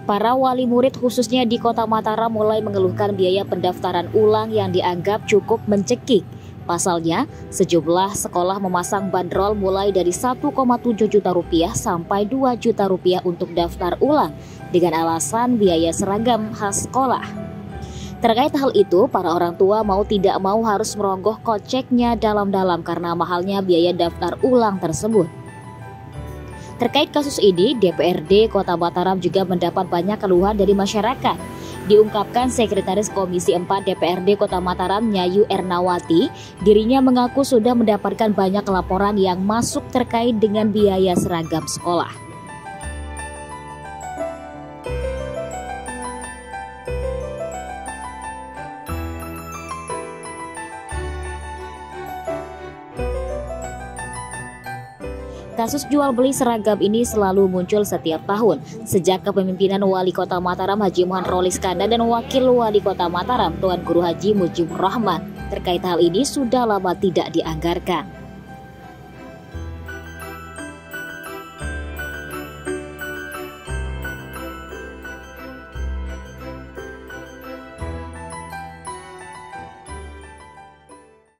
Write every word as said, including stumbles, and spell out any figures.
Para wali murid khususnya di Kota Mataram mulai mengeluhkan biaya pendaftaran ulang yang dianggap cukup mencekik. Pasalnya, sejumlah sekolah memasang bandrol mulai dari satu koma tujuh juta rupiah sampai dua juta rupiah untuk daftar ulang dengan alasan biaya seragam khas sekolah. Terkait hal itu, para orang tua mau tidak mau harus merogoh koceknya dalam-dalam karena mahalnya biaya daftar ulang tersebut. Terkait kasus ini, D P R D Kota Mataram juga mendapat banyak keluhan dari masyarakat. Diungkapkan Sekretaris Komisi empat D P R D Kota Mataram, Nyayu Ernawati, dirinya mengaku sudah mendapatkan banyak laporan yang masuk terkait dengan biaya seragam sekolah. Kasus jual beli seragam ini selalu muncul setiap tahun sejak kepemimpinan Wali Kota Mataram Haji Muhammad Rolis Kanda dan Wakil Wali Kota Mataram Tuan Guru Haji Mujibur Rahman. Terkait hal ini sudah lama tidak dianggarkan.